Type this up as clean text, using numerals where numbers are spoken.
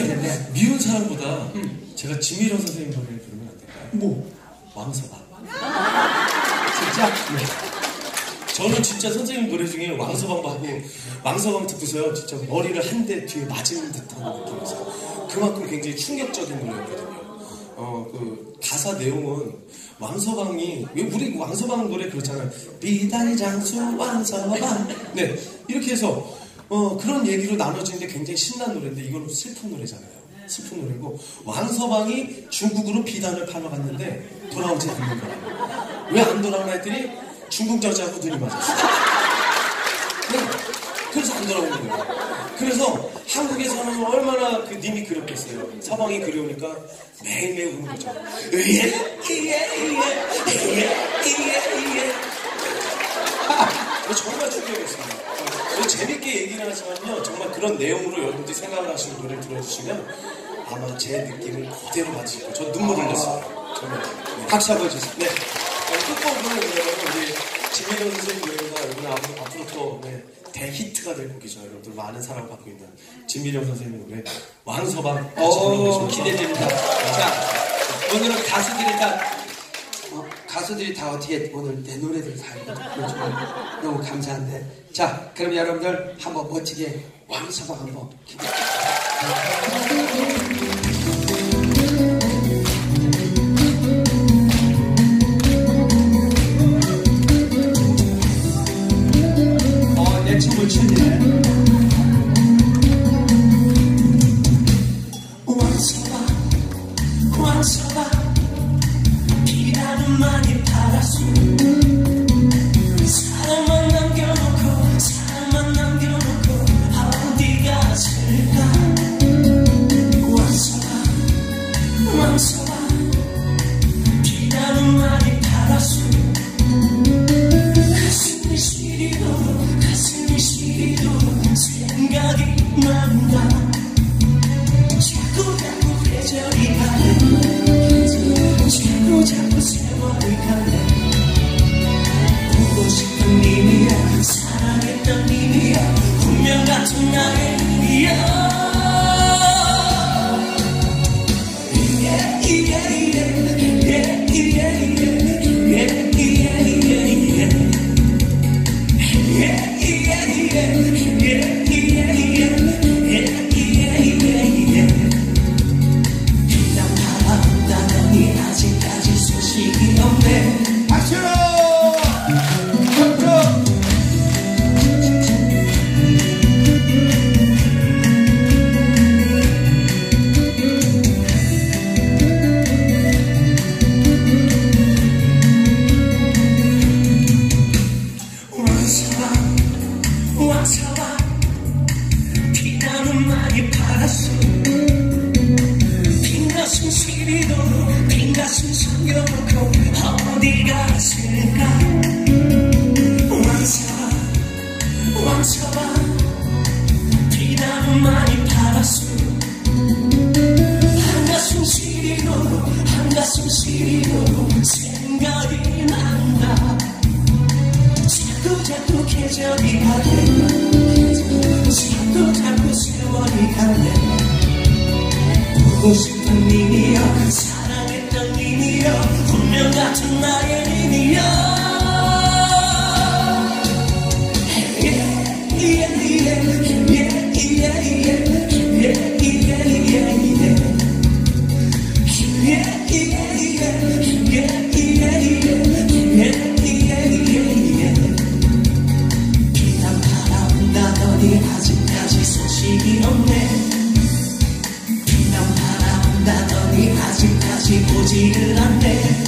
네네네. 미운 사람보다 제가 지미령 선생님 노래를 부르면 안 될까요? 뭐? 왕서방. 진짜? 네. 저는 진짜 선생님 노래 중에 왕서방도 하고 왕서방 듣고서요 진짜 머리를 한 대 뒤에 맞은 듯한 느낌이었어요. 그만큼 굉장히 충격적인 노래였거든요. 그 가사 내용은 왕서방이 우리 왕서방 노래 그렇잖아요. 비달장수 왕서방. 네 이렇게 해서 그런 얘기로 나눠지는데 굉장히 신나는 노래인데 이건 슬픈 노래잖아요. 슬픈 노래고 왕서방이 중국으로 비단을 팔러 갔는데 돌아오지 않는 거예요. 왜 안 돌아오나 했더니 중국 여자하고 눈이 맞았어요. 네, 그래서 안 돌아오는 거예요. 그래서 한국에서는 얼마나 그 님이 그립겠어요. 서방이 그리우니까 매일매일 우는 거죠. 정말 충격이었습니다. 재밌게 얘기를 하지만요 정말 그런 내용으로 여러분들이 생각을 하시는 노래를 들어주시면 아마 제 느낌을 그대로 받으실 거예요. 저 눈물 흘렸어요. 정말. 네. 박수 한번 주세요. 네. 끝곡은 우리 지미령 선생님 노래가 이번에 앞으로 또 대히트가 될 곡이죠. 여러분들 많은 사랑을 받고 있는 지미령 선생님 노래 왕서방. 기대됩니다. 자, 오늘은 가수들이 다 어떻게 오늘 내 노래들 다 정말 너무 감사한데. 자, 그럼 여러분들 한번 멋지게 왕서방 한번 내 춤을 추네. 왕서방 비단은 많이 팔았소. 사랑만 남겨놓고 어디 갔을까. 왕서방 비단은 많이 팔았소. 가슴이 시리도록 생각이 난다. 자꾸 계절이 가네. 자꾸 세월이 가네. 보고 싶은 님이야. 사랑했던 님이야. 운명 같은 나의 님이야. 아직까지 소식이 없네. 박수! 왕서방 비단은 많이 팔았어. 빈가슴 시리도록 빈가슴 숨겨놓고 어디 갔을까. 왕서방 비단은 많이 팔았어. 한가슴 시리도록 생각이 난다. 자꾸 계절이 가네. 자꾸 세월이 가네. 보고 싶은 님이여. 사랑했던 님이여. 운명 같은 나의 님이여. 비단 바라본다더니 아직까지 소식이 없네. 비단 바라본다더니 아직까지 보지를 않네.